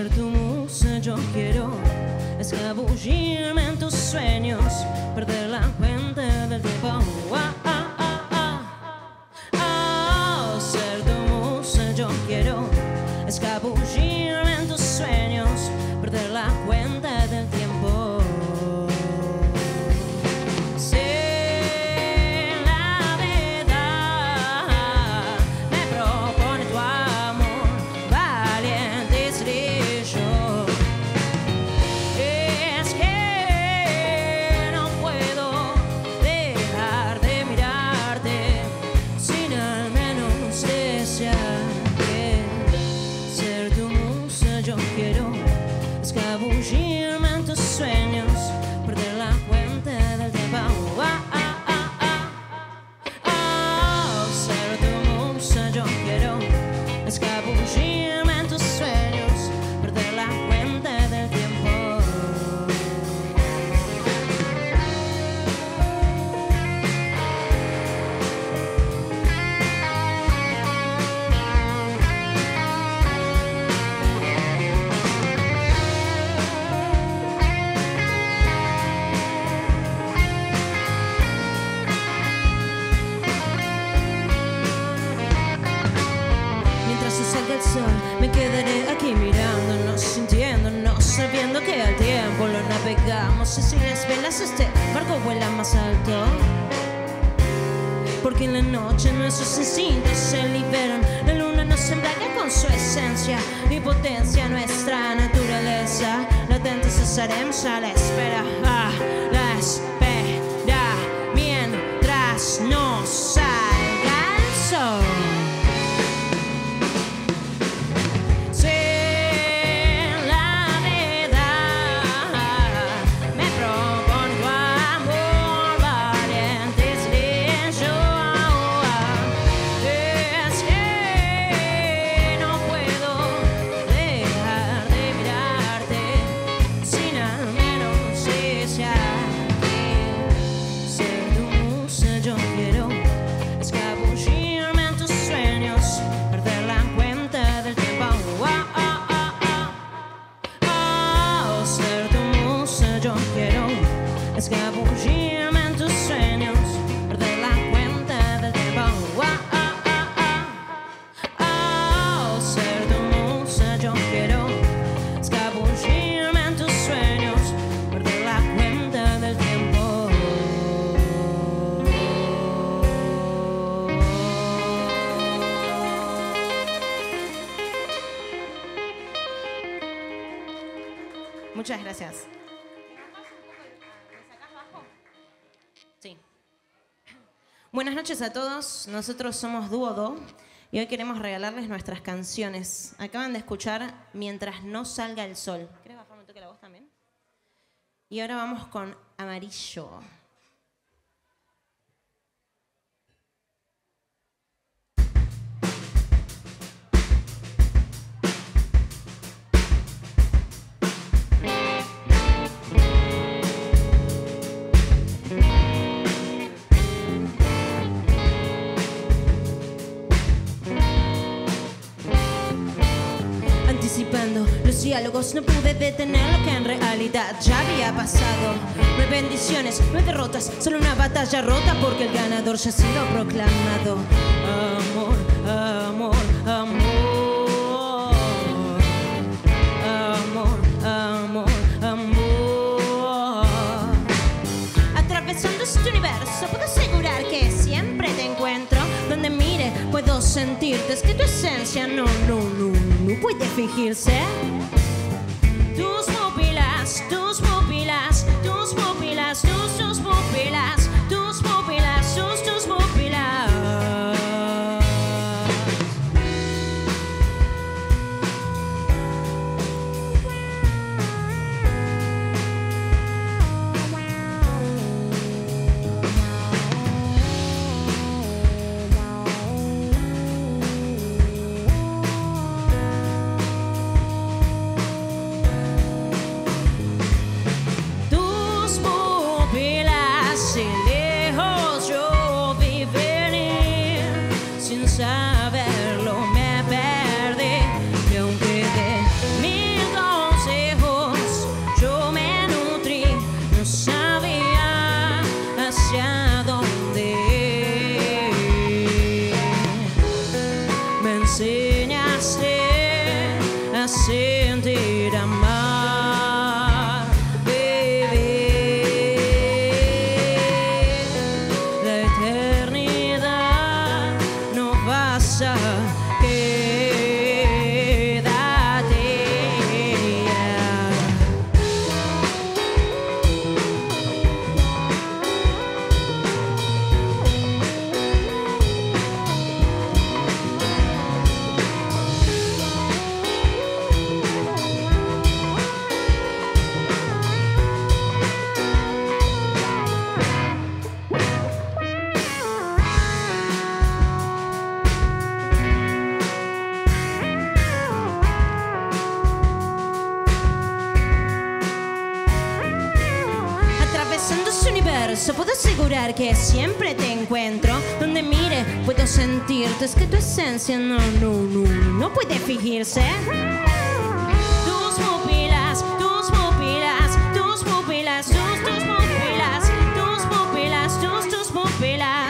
ser tu musa yo quiero escabullirme en tus sueños, perder la cuenta del tiempo. Ser tu musa yo quiero escabullirme en tus sueños, perder la cuenta del tiempo. Escabullirme en tus sueños, perder la cuenta del tiempo. Ser tu musa yo quiero escabullirme en tus sueños, perder la cuenta del tiempo. Salga el sol, me quedaré aquí mirándonos, sintiéndonos, sabiendo que al tiempo lo navegamos. Y si las velas este barco vuela más alto, porque en la noche nuestros instintos se liberan. La luna nos embriaga con su esencia y potencia nuestra naturaleza. Latentes estaremos a la espera, la espera, mientras no salga el sol. Escabullirme en tus sueños, perder la cuenta del tiempo. Ser tu musa yo quiero escabullirme en tus sueños, perder la cuenta del tiempo. Muchas gracias. Sí. Buenas noches a todos, nosotros somos Dúo Do y hoy queremos regalarles nuestras canciones. Acaban de escuchar Mientras no salga el sol. ¿Querés bajarme un toque la voz también? Y ahora vamos con Amarillo. Anticipando los diálogos, no pude detener lo que en realidad ya había pasado. No hay bendiciones, no hay derrotas, solo una batalla rota porque el ganador ya ha sido proclamado. Amor, amor, amor. Amor, amor, amor. Atravesando este universo puedo asegurar que siempre te encuentro. Donde mire puedo sentirte, es que tu esencia no puede fingirse. Tus pupilas, tus pupilas, tus pupilas, tus pupilas, tus pupilas, tus pupilas. eso puedo asegurar que siempre te encuentro. Donde mire, puedo sentirte. Es que tu esencia no puede fingirse. Tus pupilas, tus pupilas, tus pupilas, tus pupilas, tus pupilas, tus pupilas.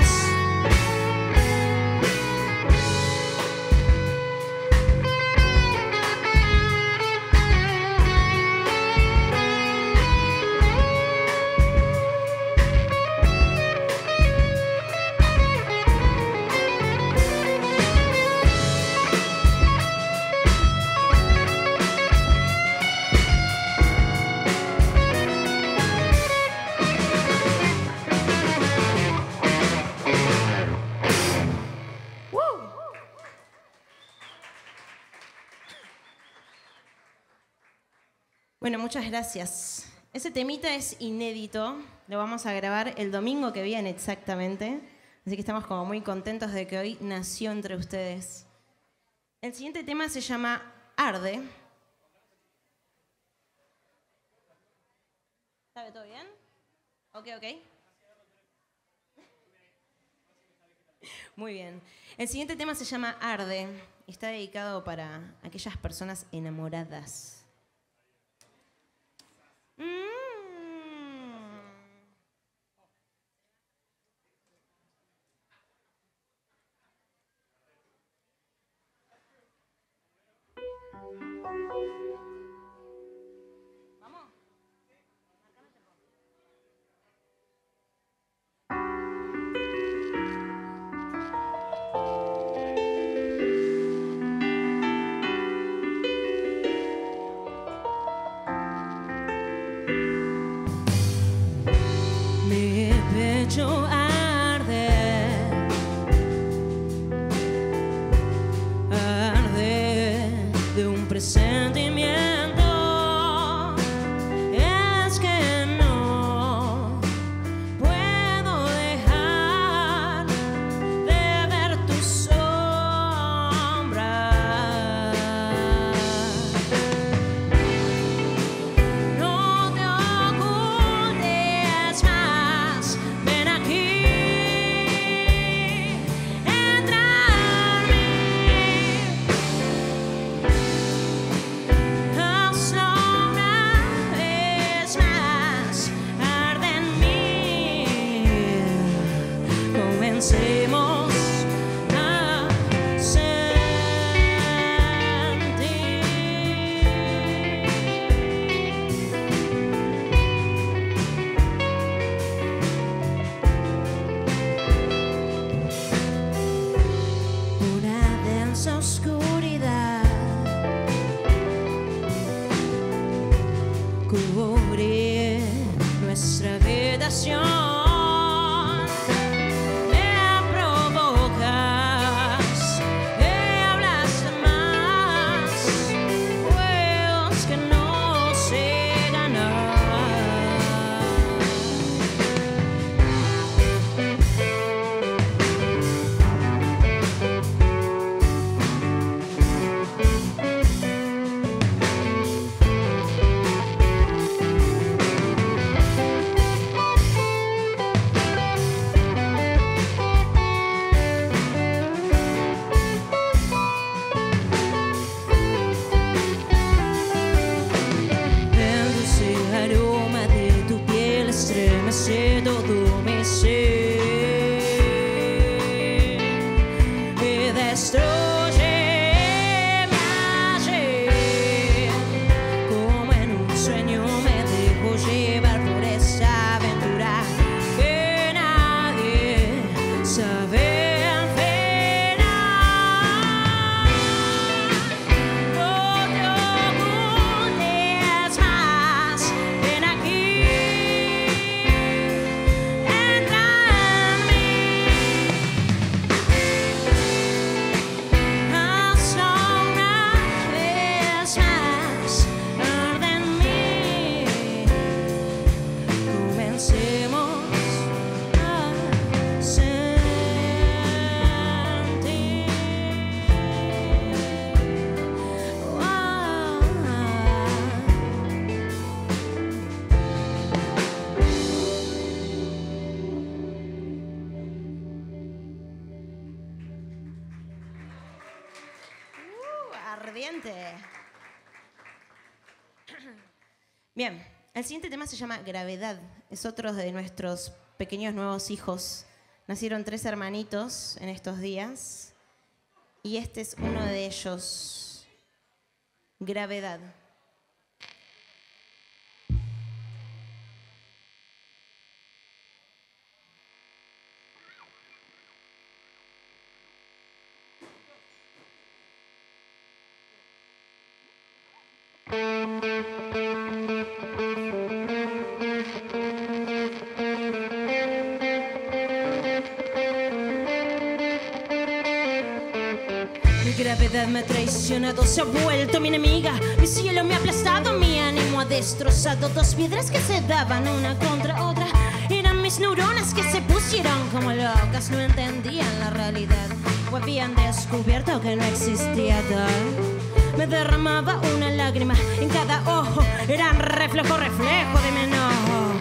Bueno, muchas gracias. Ese temita es inédito, lo vamos a grabar el domingo que viene exactamente, así que estamos como muy contentos de que hoy nació entre ustedes. El siguiente tema se llama Arde. ¿Sabe todo bien? Ok. Muy bien. El siguiente tema se llama Arde y está dedicado para aquellas personas enamoradas. Presentimiento es que no puedo dejar de ver tu sombra. No te ocultes más, ven aquí, entra en mí. ardiente. Bien, el siguiente tema se llama Gravedad. Es otro de nuestros pequeños nuevos hijos. Nacieron 3 hermanitos en estos días y este es uno de ellos. Gravedad. Mi gravedad me ha traicionado, se ha vuelto mi enemiga. Mi cielo me ha aplastado, mi ánimo ha destrozado. 2 piedras que se daban una contra otra. Eran mis neuronas que se pusieron como locas. No entendían la realidad o habían descubierto que no existía tal. Me derramaba una lágrima en cada ojo. Eran reflejo de mi enojo.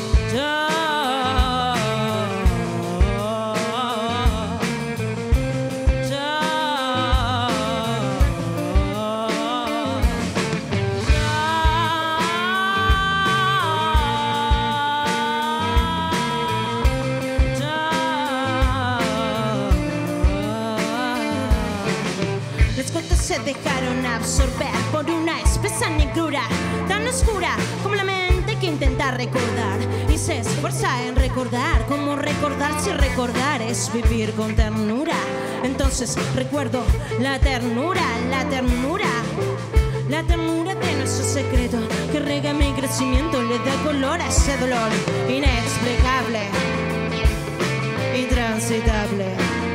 Las gotas se dejaron absorber por una espesa negrura tan oscura como la mente que intenta recordar y se esfuerza en recordar. Como recordar si recordar es vivir con ternura. Entonces recuerdo la ternura, la ternura, la ternura de nuestro secreto que rega mi crecimiento, le da color a ese dolor inexplicable, intransitable.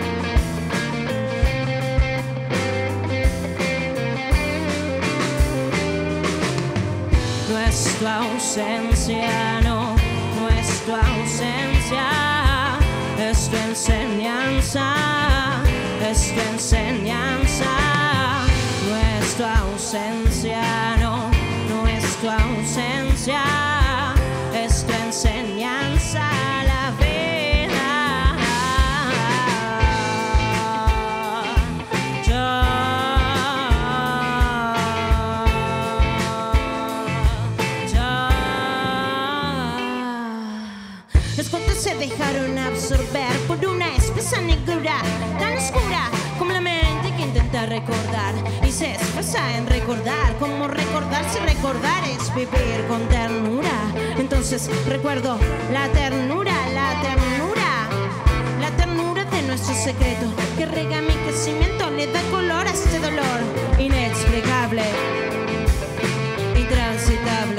Nuestra ausencia, no, nuestra ausencia es tu enseñanza, es tu enseñanza. Nuestra ausencia, no, nuestra ausencia es tu enseñanza, la vida. Los gotas se dejaron absorber por una espesa negrura tan oscura como la mente que intenta recordar y se esfuerza en recordar. Como recordar si recordar es vivir con ternura. Entonces recuerdo la ternura, la ternura, la ternura de nuestro secreto que rega mi crecimiento, le da color a este dolor inexplicable, intransitable.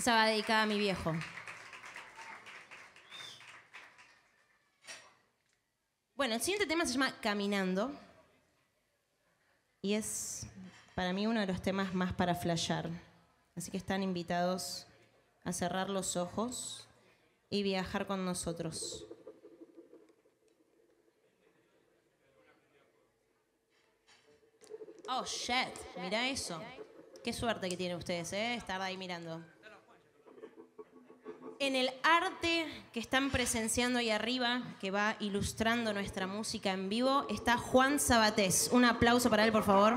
Esa va dedicada a mi viejo. Bueno, el siguiente tema se llama Caminando. Y es para mí uno de los temas más para flashear. Así que están invitados a cerrar los ojos y viajar con nosotros. Oh, shit. Mirá eso. Qué suerte que tienen ustedes, estar ahí mirando. En el arte que están presenciando ahí arriba, que va ilustrando nuestra música en vivo, está Juan Sabatés. Un aplauso para él, por favor.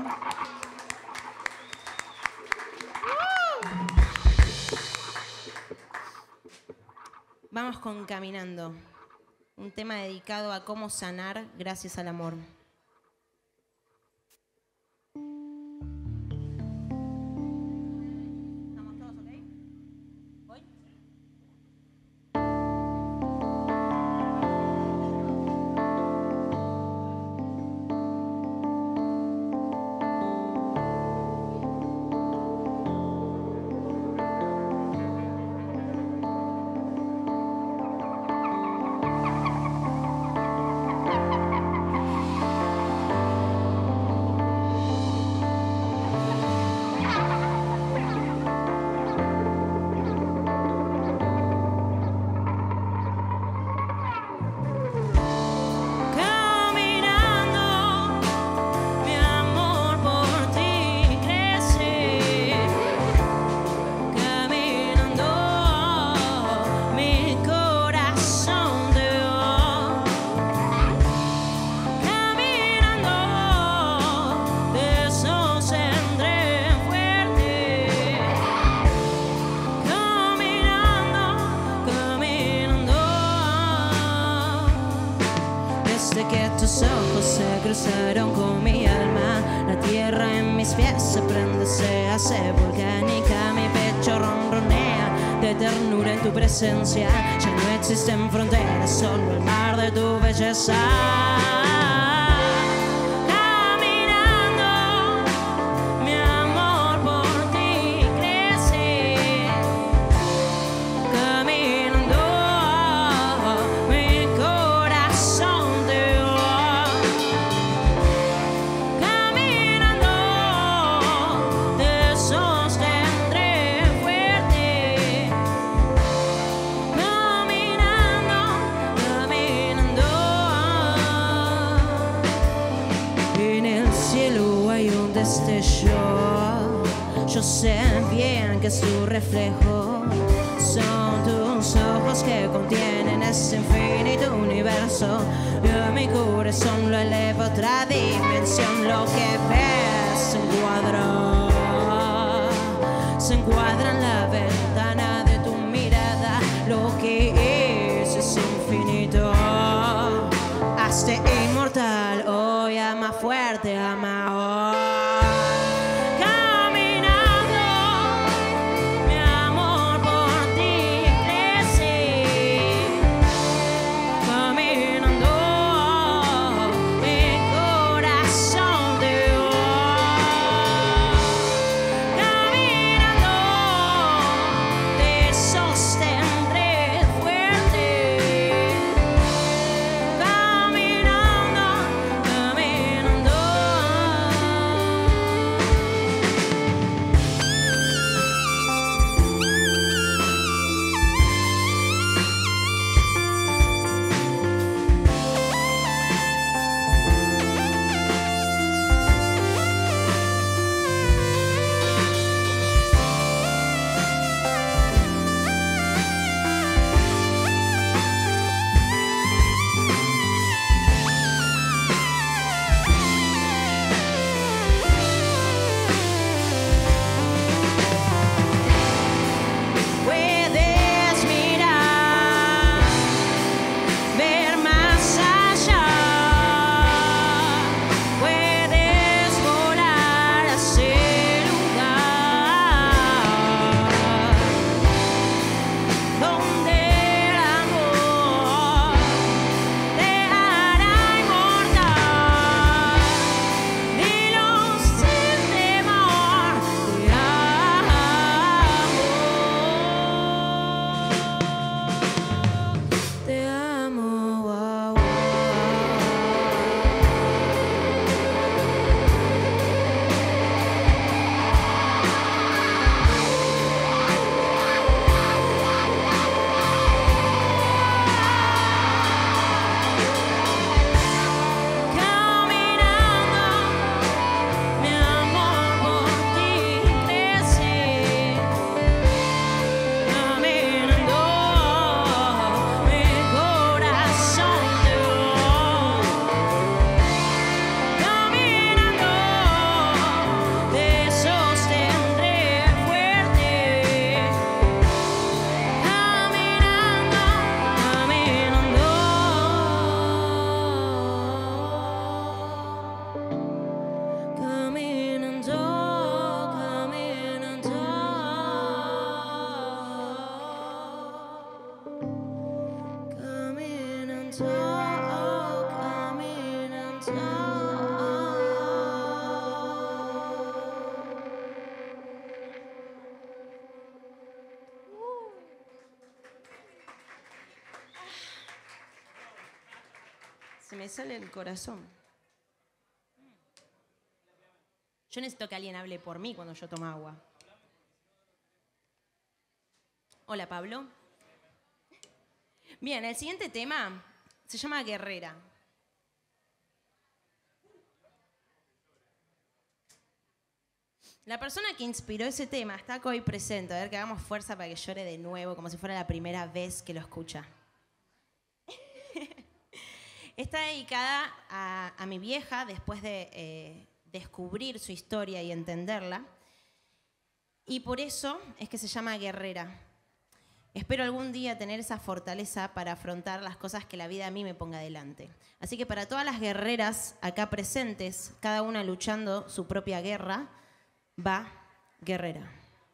Vamos con Caminando, un tema dedicado a cómo sanar gracias al amor. ¿Estamos todos ok? ¿Voy? Tus ojos se cruzaron con mi alma, la tierra en mis pies se prende, se hace volcánica, mi pecho ronronea de ternura en tu presencia, ya no existen fronteras, solo el mar de tu belleza. Yo sé bien que es tu reflejo, son tus ojos que contienen ese infinito universo. Yo mi corazón lo eleva a otra dimensión, lo que ves se encuadra en la ventana de tu mirada, lo que es infinito. Hazte inmortal hoy, ama fuerte, ama hoy. Se me sale el corazón. Yo necesito que alguien hable por mí cuando yo tomo agua. Hola, Pablo. Bien, el siguiente tema se llama Guerrera. La persona que inspiró ese tema está acá hoy presente. A ver, que hagamos fuerza para que llore de nuevo, como si fuera la primera vez que lo escucha. Está dedicada a mi vieja después de descubrir su historia y entenderla. Y por eso es que se llama Guerrera. Espero algún día tener esa fortaleza para afrontar las cosas que la vida a mí me ponga delante. Así que para todas las guerreras acá presentes, cada una luchando su propia guerra, va Guerrera.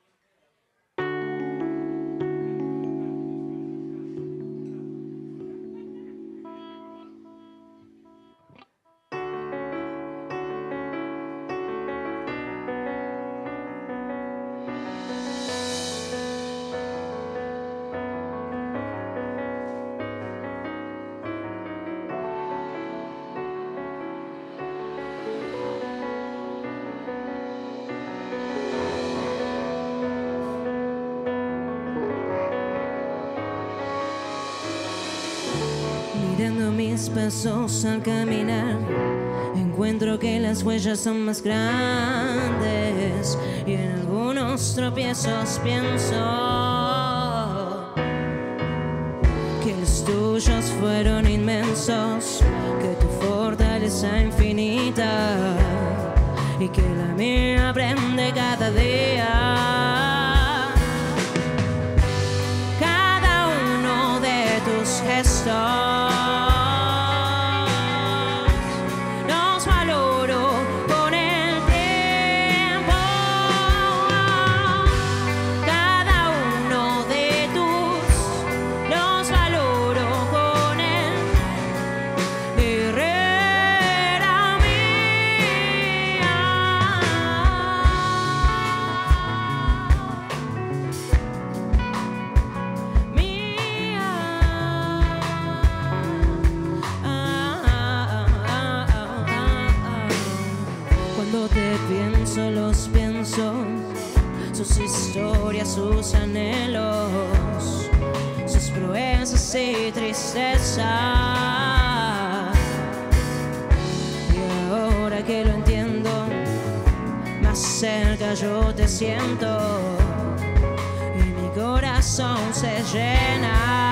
Mirando mis pasos al caminar, encuentro que las huellas son más grandes y en algunos tropiezos pienso que los tuyos fueron inmensos, que tu fortaleza infinita y que la mía aprende cada día. Cada uno de tus gestos los pienso, sus historias, sus anhelos, sus proezas y tristezas. Y ahora que lo entiendo, más cerca yo te siento y mi corazón se llena.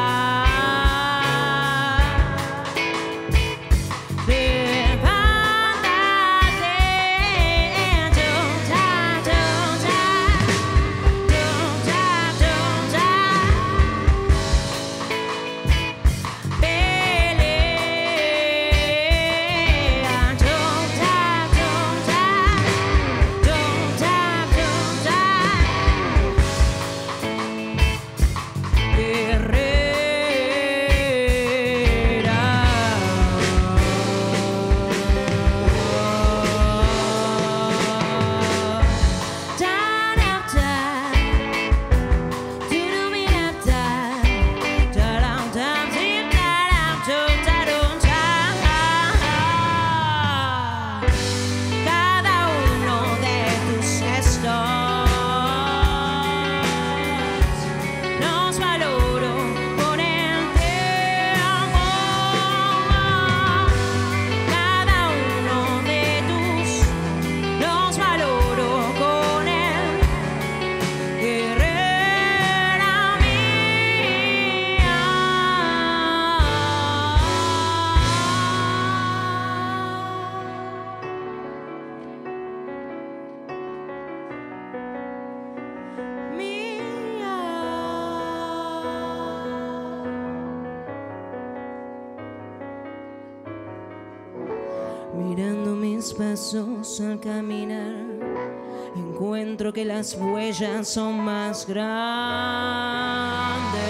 Mirando mis pasos al caminar, encuentro que las huellas son más grandes.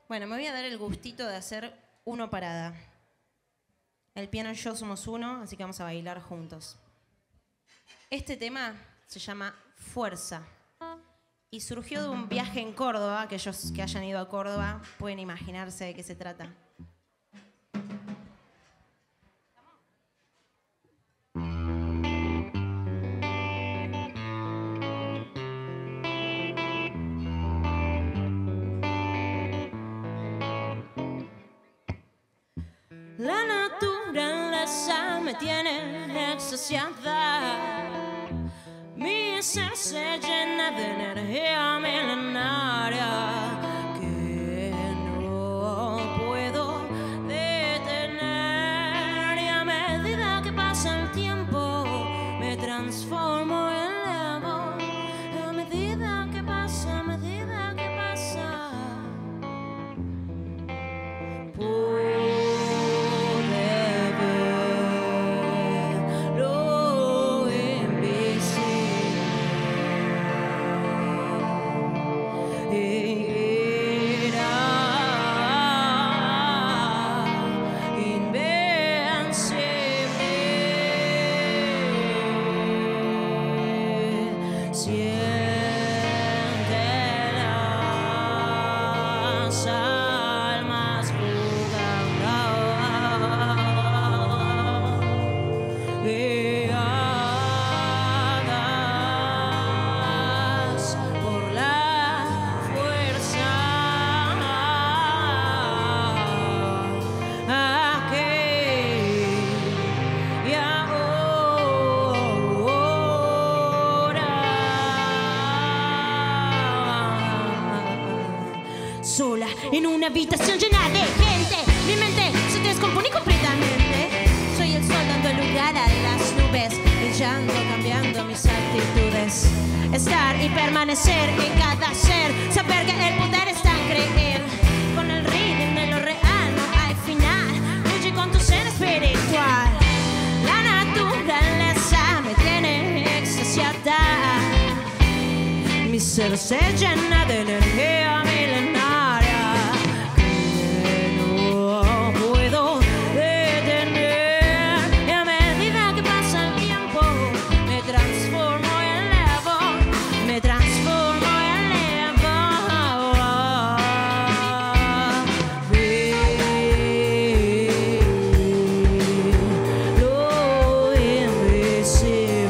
Bueno, me voy a dar el gustito de hacer uno parada. El piano y yo somos uno, así que vamos a bailar juntos. Este tema se llama Fuerza y surgió de un viaje en Córdoba. Aquellos que hayan ido a Córdoba pueden imaginarse de qué se trata. La naturaleza me tiene extasiada. Mi ser se llena de energía milenaria que no puedo detener. Y a medida que pasa el tiempo me transformo en levo. A medida que pasa, sola en una habitación llena de gente. Mi mente se descompone completamente. Soy el sol dando lugar a las nubes, brillando, cambiando mis actitudes. Estar y permanecer en cada ser, saber que el poder está en creer. Con el ritmo de lo real no hay final. Fluye con tu ser espiritual. La naturaleza me tiene extasiada. Mi ser se llena de energía milenaria que no puedo detener. Y a medida que pasa el tiempo me transformo en levo. Me transformo en levo. Lo invisible.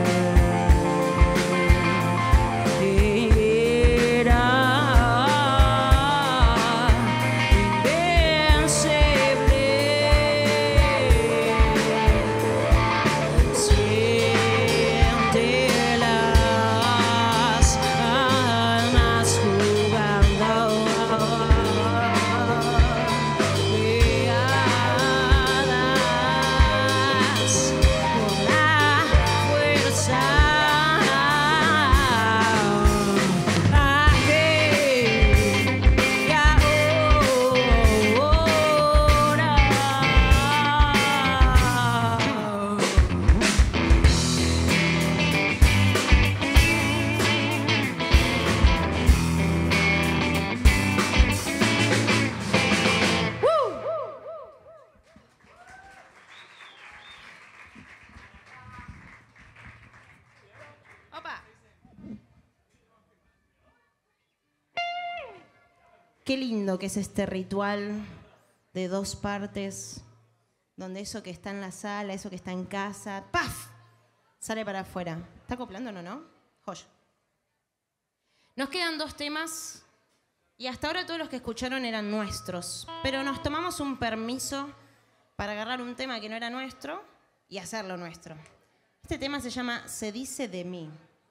Qué lindo que es este ritual de dos partes, donde eso que está en la sala, eso que está en casa, ¡paf!, sale para afuera. ¿Está acoplando o no? Joya. Nos quedan dos temas y hasta ahora todos los que escucharon eran nuestros, pero nos tomamos un permiso para agarrar un tema que no era nuestro y hacerlo nuestro. Este tema se llama Se dice de mí.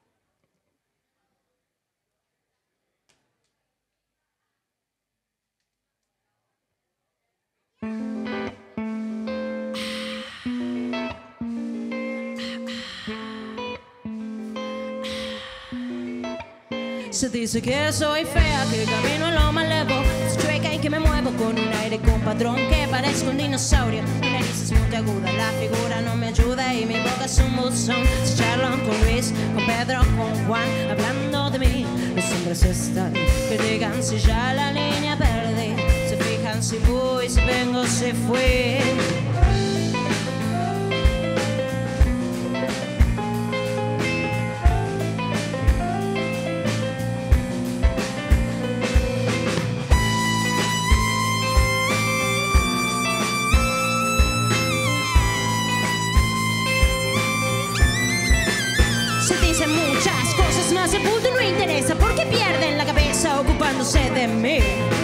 Se dice que soy fea, que camino en lo más lejos, chueca y que me muevo con un aire con patrón, que parezco un dinosaurio. Mi nariz es muy aguda, la figura no me ayuda y mi boca es un buzón. Se charlan con Luis, con Pedro, con Juan, hablando de mí. Los hombres están que digan si ya la línea perdí. digan si voy, si vengo, se fue. Se dicen muchas cosas, más el punto no interesa porque pierden la cabeza ocupándose de mí.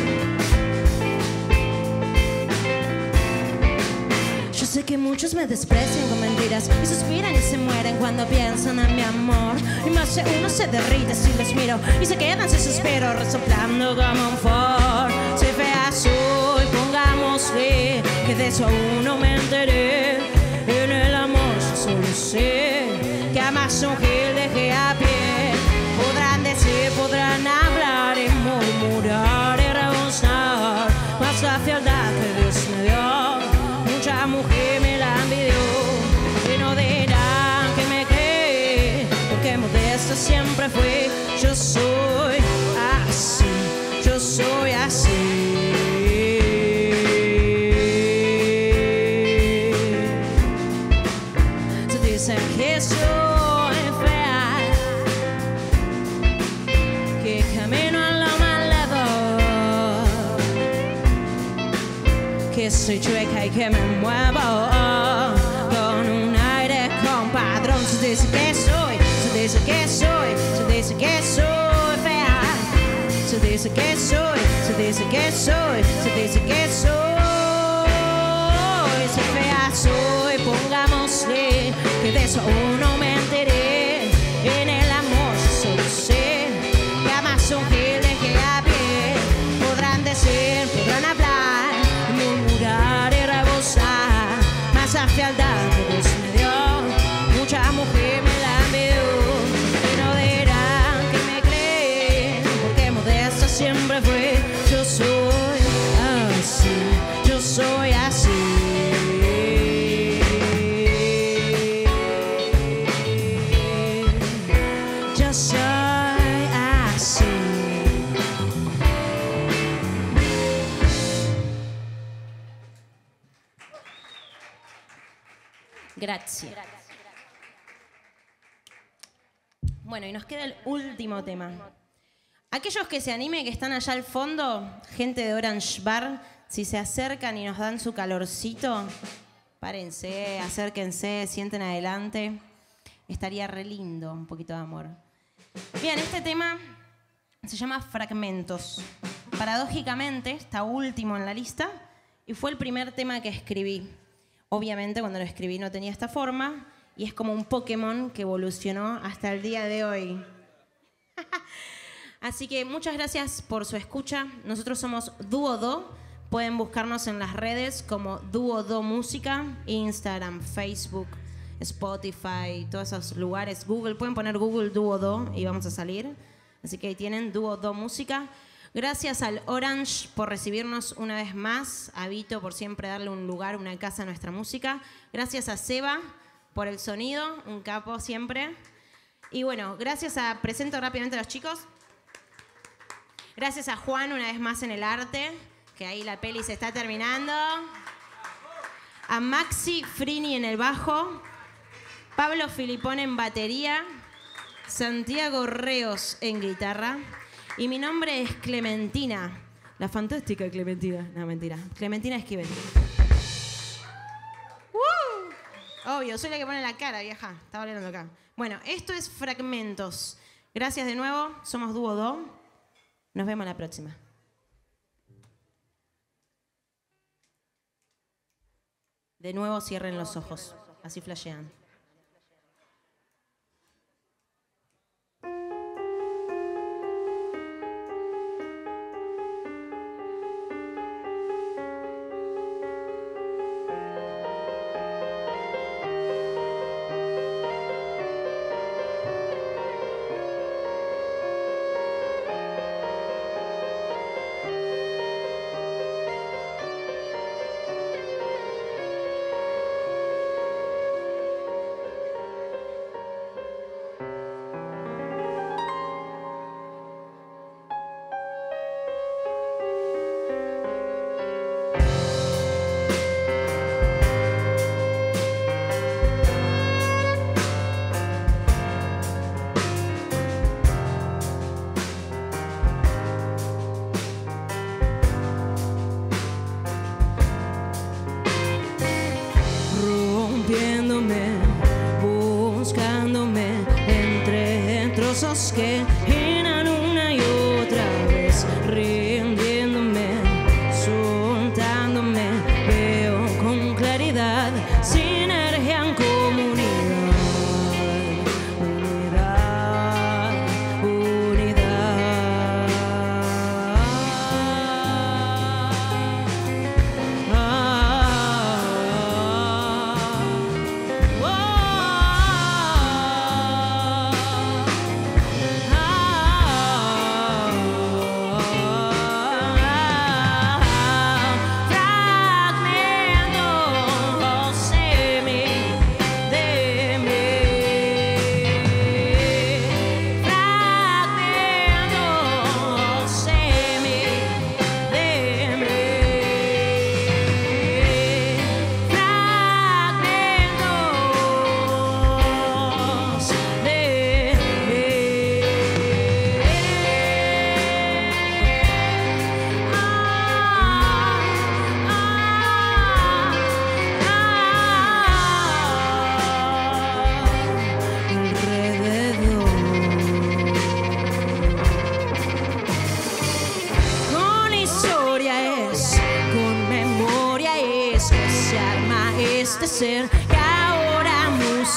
Yo sé que muchos me desprecian con mentiras y suspiran y se mueren cuando piensan en mi amor. Y más de uno se derrite si los miro y se quedan sin suspiro resoplando como un Ford. Si fea soy, pongámosle que de eso aún no me enteré. En el amor yo solo sé que amas un gil dejé a pie. Podrán decir, podrán hablar y murmurar y rebosar, mas la fealdad que Dios me dio, mucha mujer me la envidió. Y no dirán que me cree, porque modesto siempre fui. Yo soy así, yo soy así. Se dicen que soy fea, que camino a lo malvado, que soy chueca y que me muevo con un aire compadrón. Se dice que soy, se dice que soy, se dice que soy fea. Se dice que soy, se dice que soy, se dice que soy. Si fea soy, pongámosle que de eso aún no me enteré. En el amor yo solo sé que amas un gil dejé a pie. Podrán decir, podrán hablar, murmurar y rebosar, mas la fealdad que Dios me dio, mucha mujer me la envidió. Y no dirán que me creen, porque modesta siempre fui. Yo soy así, yo soy así. Yo soy así. Gracias. Bueno, y nos queda el último tema. Aquellos que se animen, que están allá al fondo, gente de Orange Bar, si se acercan y nos dan su calorcito, párense, acérquense, sienten adelante. Estaría re lindo un poquito de amor. Bien, este tema se llama Fragmentos. Paradójicamente, está último en la lista y fue el primer tema que escribí. Obviamente, cuando lo escribí no tenía esta forma y es como un Pokémon que evolucionó hasta el día de hoy. Así que muchas gracias por su escucha. Nosotros somos Dúo Do. Pueden buscarnos en las redes como Dúo Do Música, Instagram, Facebook, Spotify, todos esos lugares. Google, pueden poner Google Dúo Do y vamos a salir. Así que ahí tienen Dúo Do Música. Gracias al Orange por recibirnos una vez más. A Vito por siempre darle un lugar, una casa a nuestra música. Gracias a Seba por el sonido, un capo siempre. Y bueno, presento rápidamente a los chicos. Gracias a Juan una vez más en el arte, que ahí la peli se está terminando. A Maxi Frini en el bajo. Pablo Filipón en batería. Santiago Reos en guitarra. Y mi nombre es Clementina. La fantástica Clementina. No, mentira. Clementina Esquivel. Obvio, soy la que pone la cara, vieja. Estaba hablando acá. Bueno, esto es Fragmentos. Gracias de nuevo. Somos Dúo Do. Nos vemos la próxima. De nuevo cierren los ojos. Así flashean.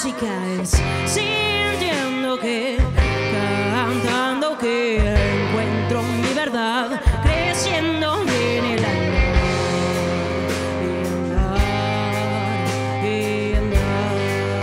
música es sintiendo que, cantando que encuentro mi verdad, creciendo en el andar y andar.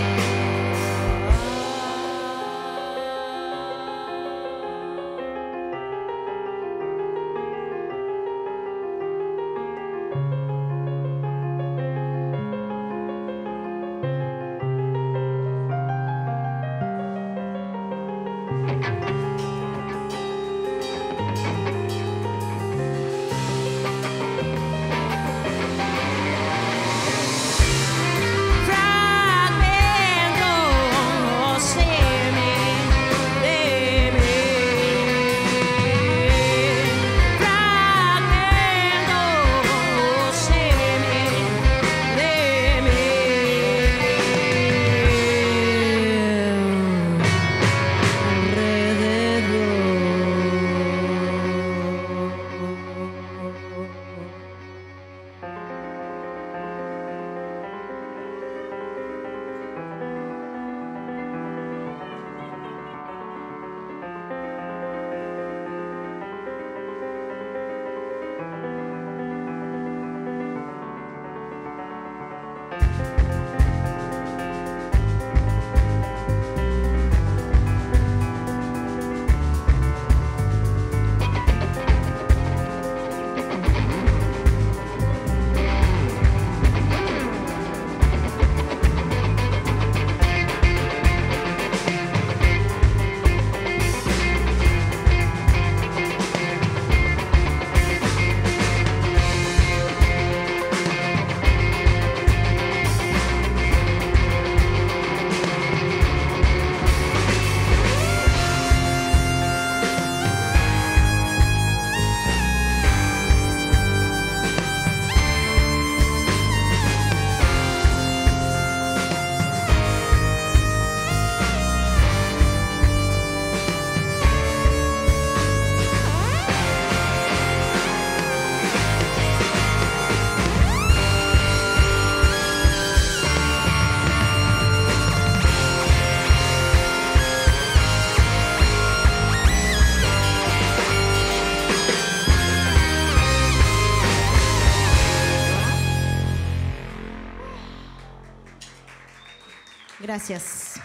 Gracias.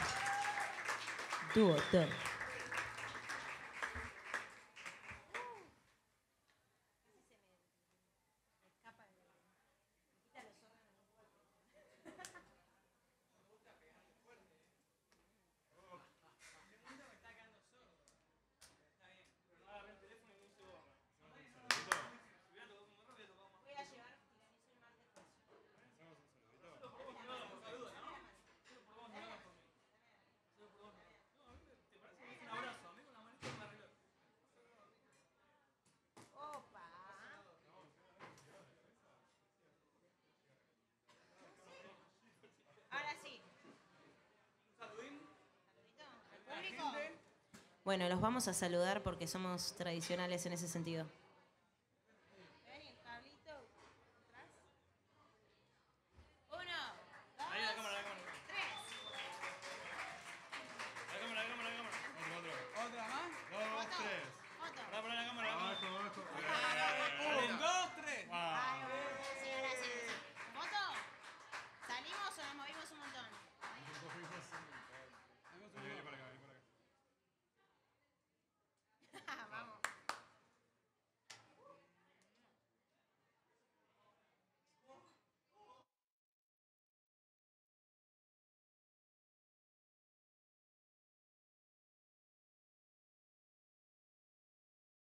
Dúo, dúo. Bueno, los vamos a saludar porque somos tradicionales en ese sentido.